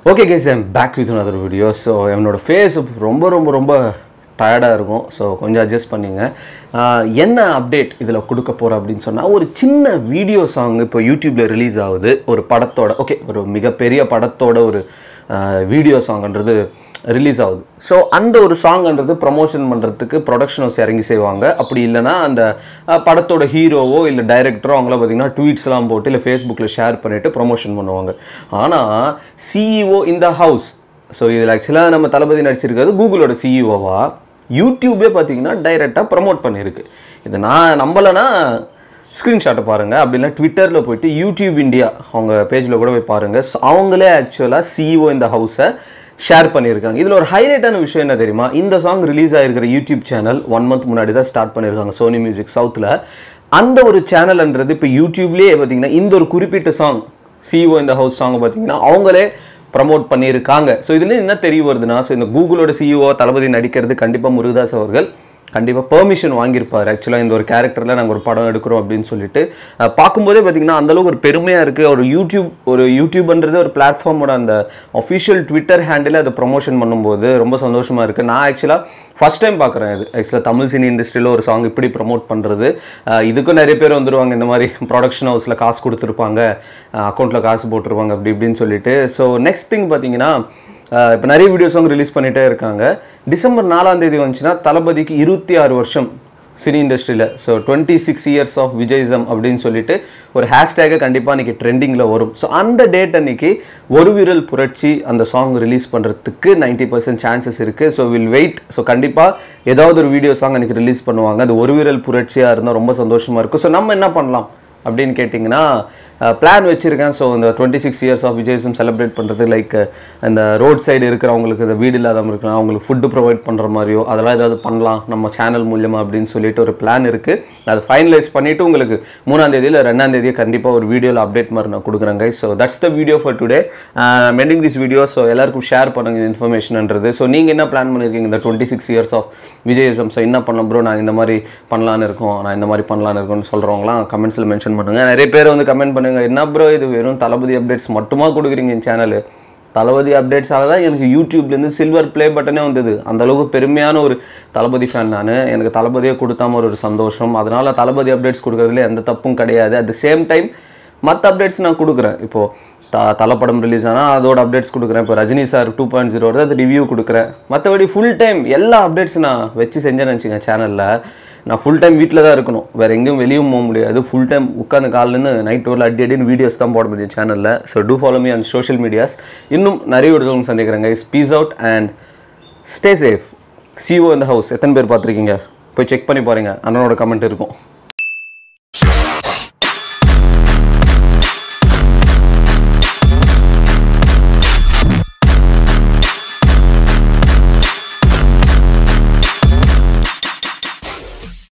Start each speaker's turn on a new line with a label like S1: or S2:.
S1: Okay guys, I'm back with another video. So என்னோட face ரொம்ப டயர்டாக இருக்கும். ஸோ கொஞ்சம் அட்ஜஸ்ட் பண்ணிங்க. என்ன அப்டேட் இதில் கொடுக்க போகிறேன் அப்படின்னு சொன்னால், ஒரு சின்ன வீடியோ சாங் இப்போ யூடியூப்பில் ரிலீஸ் ஆகுது. ஒரு படத்தோட ஒரு மிகப்பெரிய படத்தோட ஒரு வீடியோ சாங்ன்றது ரிலீஸ் ஆகுது. ஸோ அந்த ஒரு சாங்ன்றது ப்ரமோஷன் பண்ணுறதுக்கு ப்ரொடக்ஷன் ஹவுஸ் இறங்கி செய்வாங்க. அப்படி இல்லைனா அந்த படத்தோட ஹீரோவோ இல்லை டைரக்டரோ அவங்களாம் பார்த்திங்கன்னா ட்வீட்ஸ்லாம் போட்டு இல்லை ஃபேஸ்புக்கில் ஷேர் பண்ணிவிட்டு ப்ரமோஷன் பண்ணுவாங்க. ஆனால் சிஇஓ இந்த ஹவுஸ், ஸோ இதில் ஆக்சுவலாக நம்ம தளபதி நடிச்சிருக்கிறது கூகுளோட சிஇஓவா யூடியூபே பார்த்தீங்கன்னா டைரெக்டாக ப்ரமோட் பண்ணியிருக்கு. இதை நான் நம்பலைன்னா ஸ்க்ரீன்ஷாட்டை பாருங்கள். அப்படின்னா ட்விட்டரில் போய்ட்டு யூடியூப் இந்தியா அவங்க பேஜில் கூட போய் பாருங்கள். ஸோ அவங்களே ஆக்சுவலாக சிஇஓ இந்த ஹவுஸை ஷேர் பண்ணியிருக்காங்க. இதில் ஒரு ஹைலைட்டான விஷயம் என்ன தெரியுமா, இந்த சாங் ரிலீஸ் ஆகிருக்கிற யூடியூப் சேனல் 1 month முன்னாடி தான் ஸ்டார்ட் பண்ணியிருக்காங்க சோனி மியூசிக் சவுத்தில். அந்த ஒரு சேனல்ன்றது இப்போ யூடியூப்லேயே பார்த்தீங்கன்னா இந்த ஒரு குறிப்பிட்ட song CEO in the house song பார்த்தீங்கன்னா அவங்களே ப்ரமோட் பண்ணியிருக்காங்க. ஸோ இதில் என்ன தெரிய வருதுன்னா, ஸோ இந்த கூகுளோட சிஇஓ தளபதி நடிக்கிறது கண்டிப்பாக முருகதாஸ் அவர்கள் கண்டிப்பாக பெர்மிஷன் வாங்கியிருப்பார். ஆக்சுவலாக இந்த ஒரு கேரக்டரில் நாங்கள் ஒரு படம் எடுக்கிறோம் அப்படின்னு சொல்லிட்டு பார்க்கும்போதே பார்த்தீங்கன்னா அந்தளவுக்கு ஒரு பெருமையாக இருக்குது. ஒரு யூடியூப்ன்றது ஒரு பிளாட்ஃபார்மோட அந்த அஃபிஷியல் ட்விட்டர் ஹேண்டில் அதை ப்ரொமோஷன் பண்ணும்போது ரொம்ப சந்தோஷமாக இருக்குது. நான் ஆக்சுவலாக ஃபஸ்ட் டைம் பார்க்குறேன். இது ஆக்சுவலாக தமிழ் சினி இண்டஸ்ட்ரியில் ஒரு சாங் இப்படி ப்ரமோட் பண்ணுறது. இதுக்கும் நிறைய பேர் வந்துடுவாங்க, இந்த மாதிரி ப்ரொடக்ஷன் ஹவுஸில் காசு கொடுத்துருப்பாங்க, அக்கௌண்ட்டில் காசு போட்டிருப்பாங்க அப்படி இப்படின்னு சொல்லிட்டு. ஸோ நெக்ஸ்ட் திங் பார்த்தீங்கன்னா, இப்போ நிறைய வீடியோஸும் ரிலீஸ் பண்ணிகிட்டே இருக்காங்க. டிசம்பர் 4ஆம் தேதி வந்துச்சுன்னா தளபதிக்கு 26 வருஷம் சினி இண்டஸ்ட்ரியில். ஸோ 26 years ஆஃப் விஜயிசம் அப்படின்னு சொல்லிட்டு ஒரு ஹேஷ்டேகை கண்டிப்பாக அன்றைக்கி ட்ரெண்டிங்கில் வரும். ஸோ அந்த டேட் அன்றைக்கி ஒரு விரல் புரட்சி அந்த சாங் ரிலீஸ் பண்ணுறதுக்கு 90% சான்சஸ் இருக்குது. So will wait. ஸோ கண்டிப்பாக ஏதாவது ஒரு வீடியோ சாங் அன்றைக்கி ரிலீஸ் பண்ணுவாங்க. அது ஒரு விரல் புரட்சியாக இருந்தால் ரொம்ப சந்தோஷமாக இருக்கும். ஸோ நம்ம என்ன பண்ணலாம் அப்படின்னு கேட்டிங்கன்னா, பிளான் வச்சுருக்கேன். ஸோ இந்த 26 years ஆஃப் விஜயிசம் செலிப்ரேட் பண்ணுறது, லைக் இந்த ரோட் சைடு இருக்கிறவங்களுக்கு, இந்த வீடு இல்லாதவங்க இருக்கலாம், அவங்களுக்கு ஃபுட்டு ப்ரொவைட் பண்ணுற மாதிரியோ அதெல்லாம் ஏதாவது பண்ணலாம் நம்ம சேனல் மூலியமாக அப்படின்னு சொல்லிட்டு ஒரு பிளான் இருக்குது. அதை ஃபைனலைஸ் பண்ணிவிட்டு உங்களுக்கு 3ஆம் தேதி இல்லை 2ஆம் தேதி கண்டிப்பாக ஒரு வீடியோவில் அப்டேட் மாதிரி நான் கொடுக்குறேங்க. So that's the video for today. Ending this video. So எல்லாருக்கும் ஷேர் பண்ணுங்கள் இன்ஃபர்மேஷன்ன்றது. ஸோ நீங்கள் என்ன பிளான் பண்ணியிருக்கீங்க இந்த 26 years ஆஃப் விஜயிசம்? ஸோ என்ன பண்ண ப்ரோ, நான் இந்த மாதிரி பண்ணலான்னு இருக்கோம், நான் இந்த மாதிரி பண்ணலான்னு இருக்கோன்னு சொல்கிறவங்களாம் கமெண்ட்ஸில் மென்ஷன் பண்ணுங்கள். நிறைய பேர் வந்து கமெண்ட் பண்ணுங்கள், என்ன ப்ரோ இது வெறும் தளபதி அப்டேட்ஸ் மட்டுமா கொடுக்குறீங்க என் சேனல்? தளபதி அப்டேட்ஸாக தான் எனக்கு யூடியூப்லேருந்து சில்வர் ப்ளே பட்டனே வந்தது. அந்தளவுக்கு பெருமையான ஒரு தளபதி ஃபேன் நான். எனக்கு தளபதியே கொடுத்தாம ஒரு சந்தோஷம். அதனால் தளபதி அப்டேட்ஸ் கொடுக்குறதுல எந்த தப்பும் கிடையாது. அட் த சேம் டைம் மற்ற அப்டேட்ஸ் நான் கொடுக்குறேன். இப்போது தலப்படம் ரிலீஸ் ஆனால் அதோட அப்டேட்ஸ் கொடுக்குறேன். இப்போ ரஜினி சார் 2.0 வருது, அது ரிவ்யூ கொடுக்குறேன். மற்றபடி ஃபுல் டைம் எல்லா அப்டேட்ஸ் நான் வச்சு செஞ்சேன்னு வச்சுங்க. சேனலில் நான் ஃபுல் டைம் வீட்டில் தான் இருக்கணும், வேறு எங்கேயும் வெளியும் போக முடியாது. ஃபுல் டைம் உட்காந்து காலிலேருந்து நைட் ஒரு அடின்னு வீடியோஸ் தான் போட முடியும் சேனலில். So do follow me on social medias. இன்னும் நிறைய வீடியோஸ் சந்திக்கிறேன் guys. Peace out and stay safe. CEO in the house எத்தனை பேர் பார்த்துருக்கீங்க? போய் செக் பண்ணி பாருங்கள், அண்ணனோட கமெண்ட் இருக்கும்.